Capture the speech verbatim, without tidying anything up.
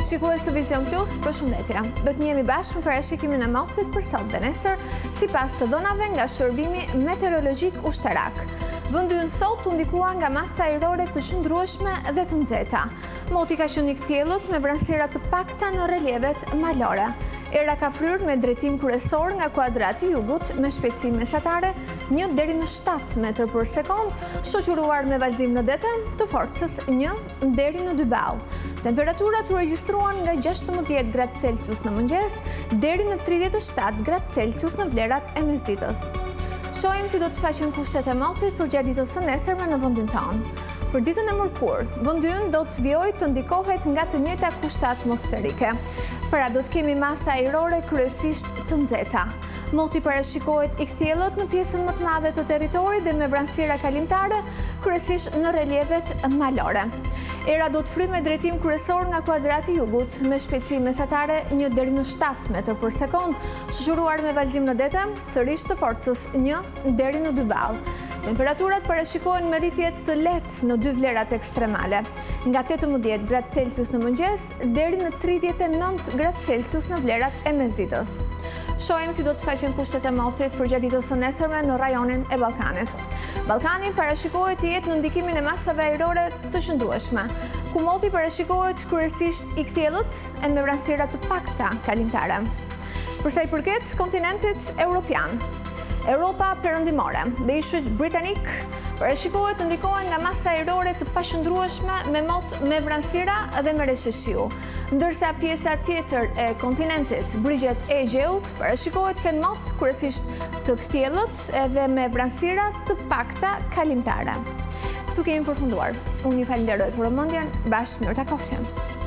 Shikues të Vision Plus, përshëndetje. Do të njemi bashkë me parashikimin e motit për sot dhe nesër, sipas të dhënave nga shërbimi meteorologjik ushtarak. Vendi ynë sot u ndikua nga masa ajrore të qëndrueshme dhe të nxehta. Moti ka qenë i kthjellët me vranësira të pakta në relievet malore. Era ka fryrë me drejtim kryesor nga kuadrati jugut me shpejtësi mesatare një deri në shtatë metër për sekond, shoqëruar me vallëzim në detë të forcës një deri në dy ballë. Temperaturat u regjistruan nga gjashtëmbëdhjetë gradë Celsius në mëngjes deri në tridhjetë e shtatë gradë Celsius në vlerat e mesditës. Shohim si do të shfaqen kushtet e motit për gjatë ditës së nesërme në vendin tonë. Për ditën e mërkurë, vendi ynë do të vijojë të ndikohet nga të njëjta kushte atmosferike. Pra do të kemi masa ajrore kryesisht të nxehta. Moti parashikohet i kthjellët në pjesën më të madhe të territorit dhe me vranësira kalimtare, kryesisht në relievet malore. Era do të fryjë me drejtim kryesor nga kuadrati jugut me shpejtësi mesatare një deri në shtatë metër për sekond, shoqëruar me vallëzim në detë, sërish të forcës një deri në dy ballë. Temperaturat parashikohen me rritje të lehtë në dy vlerat ekstremale, nga tetëmbëdhjetë gradë Celsius në mëngjes deri në tridhjetë e nëntë gradë Celsius në vlerat e mesditës. Shohim si do të shfaqen kushtet e motit për gjatë ditës së nesërme në rajonin e Ballkanit. Ballkani parashikohet të jetë në ndikimin e masave ajrore të qëndrueshme, ku moti parashikohet kryesisht i kthjellët e me vranësira të pakta kalimtare. Për sa i përket kontinentit evropian, Europa perëndimore dhe ishujt britanik parashikohet të ndikohen nga masa ajrore të paqëndrueshme me mot me vranësira dhe me reshishiu, ndërsa pjesa tjetër e kontinentit, brigjet e Egjeut, parashikohet kënë mot kryesisht të kthjellët edhe me vranësira të pakta kalimtare. Këtu kemi përfunduar. Unë ju falenderoj për vëmendjen, bashkë mirë takofshim.